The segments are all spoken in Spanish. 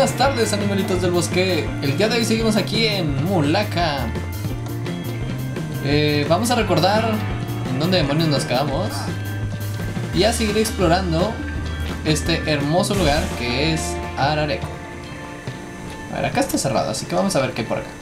buenas tardes, animalitos del bosque. El día de hoy seguimos aquí en Mulaka. Vamos a recordar en dónde demonios nos quedamos y a seguir explorando este hermoso lugar que es Arareko. A ver, acá está cerrado, así que vamos a ver qué hay por acá.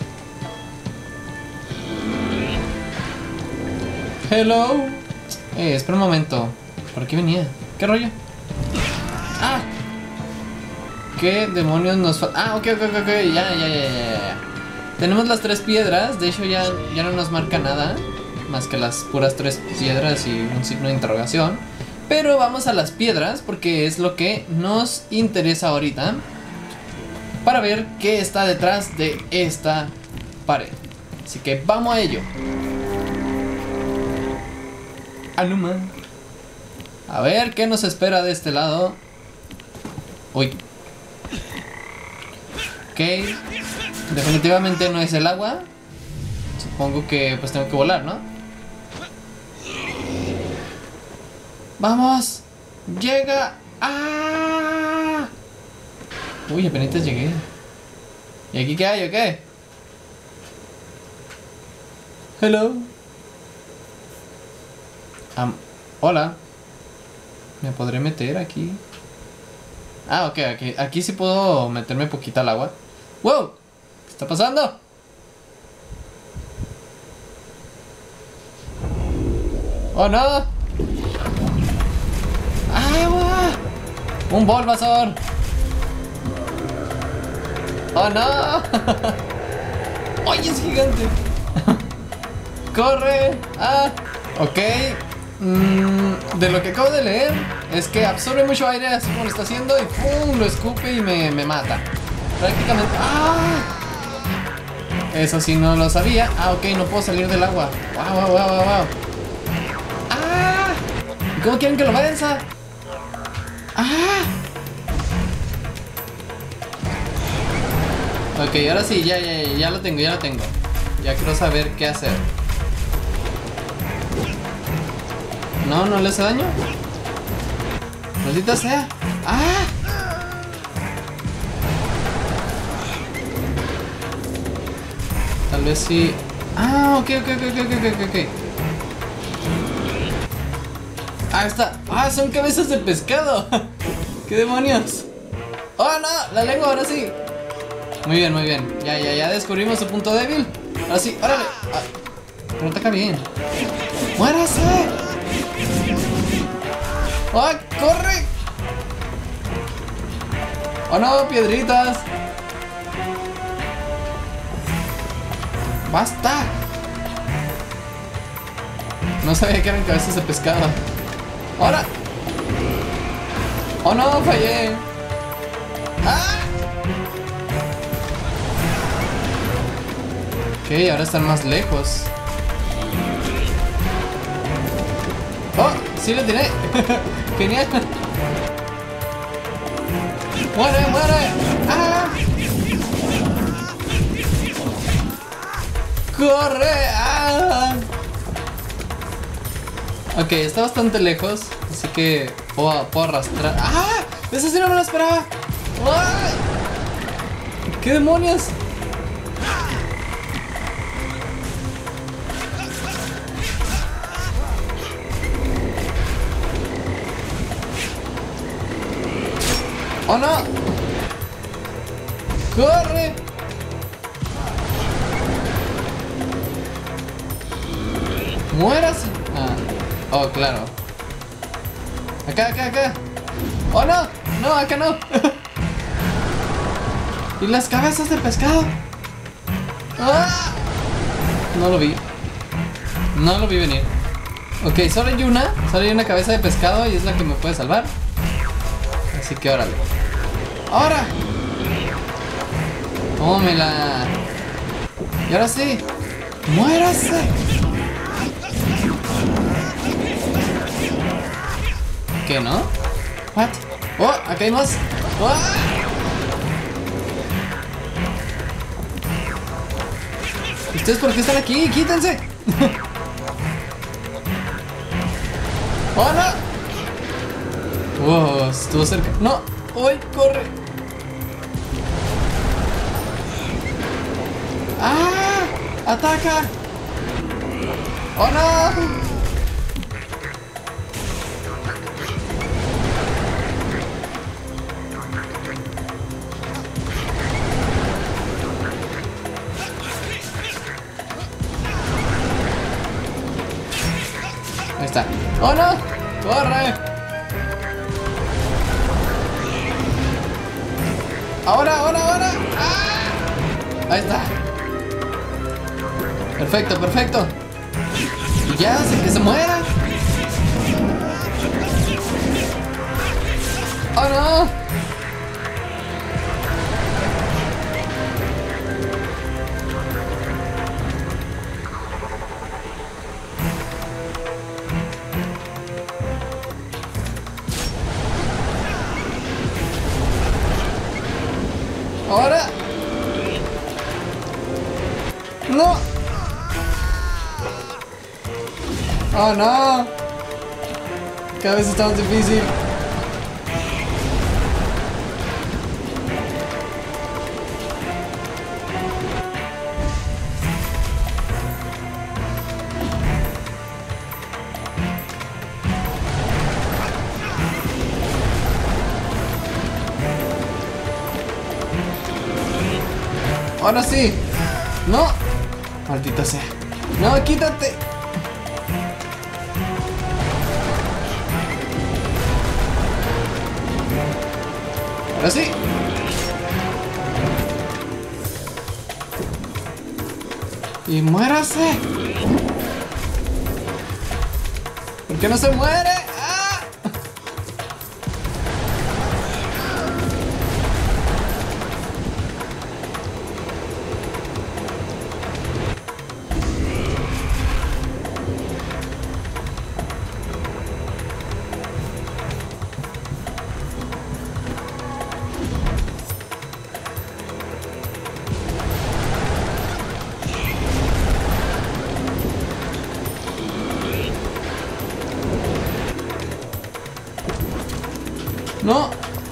Hello. Espera un momento. ¿Por aquí venía? ¿Qué rollo? ¡Ah! ¿Qué demonios nos falta? Ah, ok, ya. Tenemos las 3 piedras. De hecho ya no nos marca nada más que las puras 3 piedras y un signo de interrogación. Pero vamos a las piedras porque es lo que nos interesa ahorita, para ver qué está detrás de esta pared. Así que vamos a ello. Aluma. A ver qué nos espera de este lado. Uy. Ok. Definitivamente no es el agua. Supongo que pues tengo que volar, ¿no? ¡Vamos! ¡Llega! ¡Ah! Uy, apenas llegué. ¿Y aquí qué hay o qué? Hello. Hola. ¿Me podré meter aquí? Ah, ok, aquí sí puedo meterme poquita al agua. ¡Wow! ¿Qué está pasando? ¡Oh, no! ¡Agua! ¡Un Bulbasaur! ¡Oh, no! ¡Oye, es gigante! ¡Corre! ¡Ah! Ok. De lo que acabo de leer es que absorbe mucho aire así como lo está haciendo y ¡pum! Lo escupe y me mata. Prácticamente. ¡Ah! Eso sí no lo sabía. Ah, ok, no puedo salir del agua. ¡Wow! ¡Ah! ¿Cómo quieren que lo venza? ¡Ah! Ok, ahora sí, ya lo tengo. Ya quiero saber qué hacer. No le hace daño. Maldita sea. ¡Ah! Tal vez sí. Ah, ok. Ah, está. Ah, son cabezas de pescado. ¿Qué demonios? Oh, no, la lengua ahora sí. Muy bien. Ya descubrimos su punto débil. Ahora sí, órale. Ah, pero ataca bien. ¡Muérase! ¡Oh, corre! ¡Oh, no, piedritas! ¡Basta! No sabía que eran cabezas de pescado. ¡Ahora! ¡Oh, no, fallé! ¡Ah! Ok, ahora están más lejos. ¡Oh! ¡Sí lo tiré! ¡Genial! ¡Muere! ¡Ah! ¡Corre! ¡Ah! Ok, está bastante lejos, así que puedo arrastrar. ¡Ah! ¡Eso sí no me lo esperaba! ¡Ay! ¿Qué demonios? ¡Oh, no! ¡Corre! ¡Muérase! Ah. Oh, claro. Acá. ¡Oh, no! ¡No, acá no! ¿Y las cabezas de pescado? ¡Ah! No lo vi venir. Ok, solo hay una cabeza de pescado y es la que me puede salvar. Así que órale. ¡Ahora! ¡Tómela! Y ahora sí. ¡Muérase! ¿Qué, no? ¿What? ¡Oh! ¡Acá hay más! ¡Oh! ¿Ustedes por qué están aquí? ¡Quítense! ¡Oh, no! Wow, estuvo cerca. ¡No! ¡Uy, corre! ¡Ah! ¡Ataca! ¡Oh no! Ahí está. ¡Oh no! ¡Corre! ¡Ahora, ahora, ahora! ¡Ah! Ahí está. Perfecto, perfecto. Y ya, que se muera. ¡Oh no! ¡Ahora! ¡No! ¡Oh no! Cada vez está más difícil. Ahora sí. No. Maldita sea. No, quítate. Ahora sí. Y muérase. ¿Por qué no se muere? ¡Ah! No.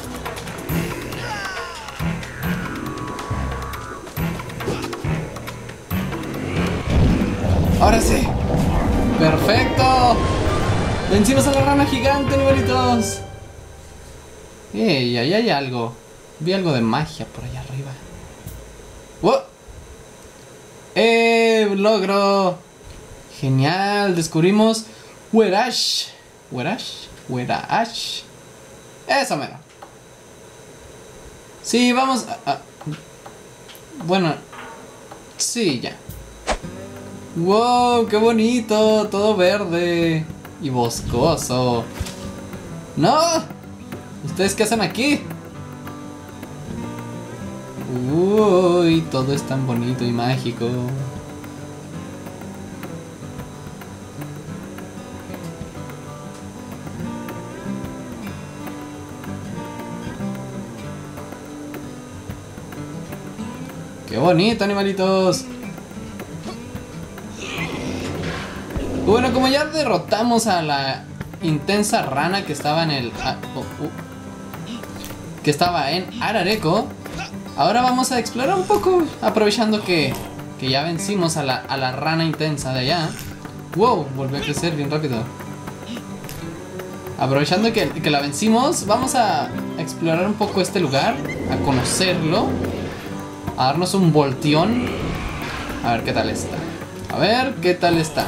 Ahora sí. Perfecto. Vencimos a la rana gigante, animalitos. Ahí hay algo. Vi algo de magia por allá arriba. ¡Wow! Logro. Genial. Descubrimos Werash. ¿Werash? Werash. Eso mero. Sí, vamos a... Bueno. Sí, ya. ¡Wow! ¡Qué bonito! Todo verde. Y boscoso. ¡No! ¿Ustedes qué hacen aquí? Uy, todo es tan bonito y mágico. ¡Qué bonito, animalitos! Bueno, como ya derrotamos a la intensa rana que estaba en el... que estaba en Arareko, ahora vamos a explorar un poco, aprovechando que ya vencimos a la rana intensa de allá. ¡Wow! Volvió a crecer bien rápido. Aprovechando que la vencimos, vamos a explorar un poco este lugar, a conocerlo, a darnos un volteón. A ver qué tal está. A ver qué tal está.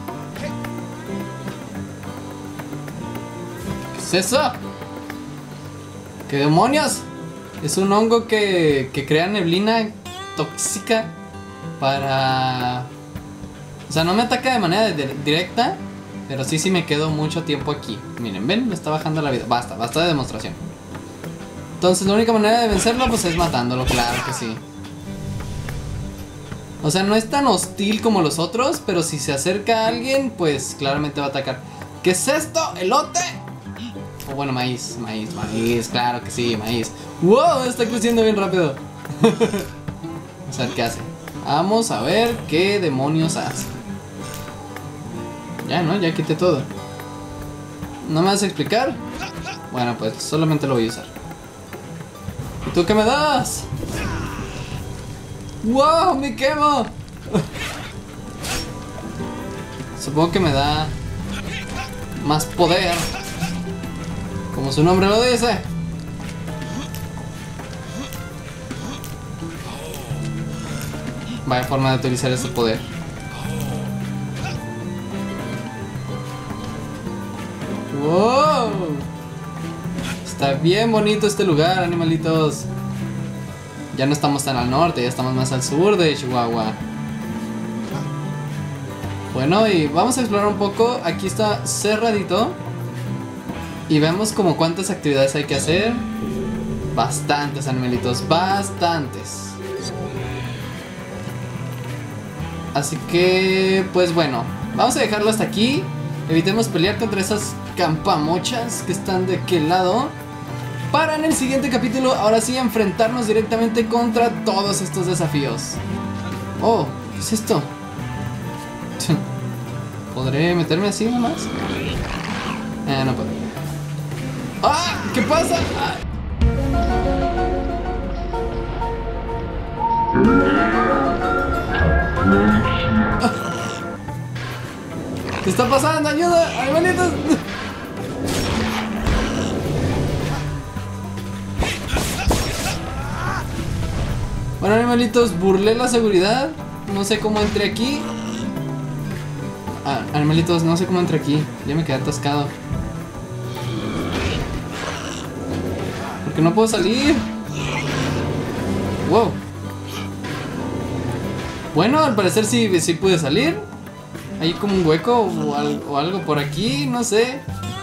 ¿Qué es eso? ¿Qué demonios? Es un hongo que crea neblina tóxica para... O sea, no me ataca de manera directa, pero sí me quedo mucho tiempo aquí. Miren, ven, me está bajando la vida. Basta de demostración. Entonces la única manera de vencerlo pues es matándolo, claro que sí. O sea, no es tan hostil como los otros, pero si se acerca a alguien, pues claramente va a atacar. ¿Qué es esto? ¿Elote? O bueno, maíz, claro que sí, maíz. ¡Wow! Está creciendo bien rápido. Vamos a ver qué hace. Vamos a ver qué demonios hace. Ya, ¿no? Ya quité todo. ¿No me vas a explicar? Bueno, pues solamente lo voy a usar. ¿Y tú qué me das? ¡Wow! ¡Me quemo! Supongo que me da más poder, como su nombre lo dice. Vaya forma de utilizar ese poder. ¡Wow! Está bien bonito este lugar, animalitos. Ya no estamos tan al norte, ya estamos más al sur de Chihuahua. Bueno, y vamos a explorar un poco. Aquí está cerradito. Y vemos como cuántas actividades hay que hacer. Bastantes, animalitos, bastantes. Así que, pues bueno, vamos a dejarlo hasta aquí. Evitemos pelear contra esas campamochas que están de aquel lado, para en el siguiente capítulo, ahora sí, enfrentarnos directamente contra todos estos desafíos. Oh, ¿qué es esto? ¿Podré meterme así nomás? No puedo. ¡Ah! ¿Qué pasa? ¡Ah! ¿Qué está pasando? ¡Ayuda! ¡Animalitos! Bueno, animalitos, burlé la seguridad. No sé cómo entré aquí. Animalitos, no sé cómo entré aquí. Ya me quedé atascado. Porque no puedo salir. Wow. Bueno, al parecer sí pude salir. Hay como un hueco o algo por aquí, no sé.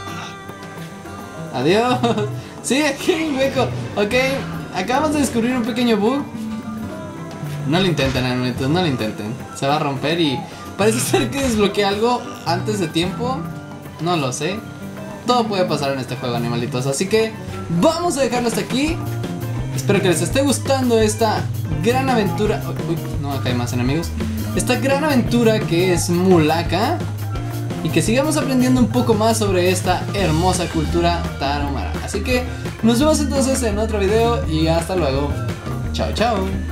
Adiós. Sí, aquí hay un hueco. Ok, acabamos de descubrir un pequeño bug. No lo intenten, animalitos, no lo intenten. Se va a romper y parece ser que desbloqueé algo antes de tiempo. No lo sé. Todo puede pasar en este juego, animalitos. Así que vamos a dejarlo hasta aquí. Espero que les esté gustando esta gran aventura. Uy, no, acá hay más enemigos. Esta gran aventura que es Mulaka. Y que sigamos aprendiendo un poco más sobre esta hermosa cultura tarahumara. Así que nos vemos entonces en otro video y hasta luego. Chao, chao.